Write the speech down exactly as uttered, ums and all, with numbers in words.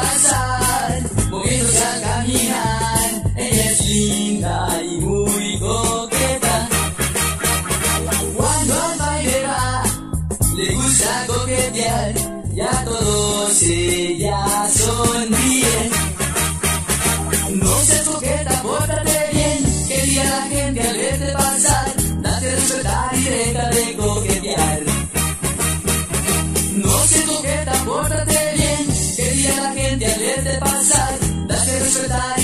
pasar, moviéndose al caminar. Ella es linda y muy coqueta. Cuando al baile va, le gusta coquetear, y a todos ella sonríe. No seas coqueta, pórtate bien, que diga la gente al verte pasar. Date a respetar y deja de coquetear. No seas coqueta, pórtate bien, que diga la gente al verte pasar. Date a respetar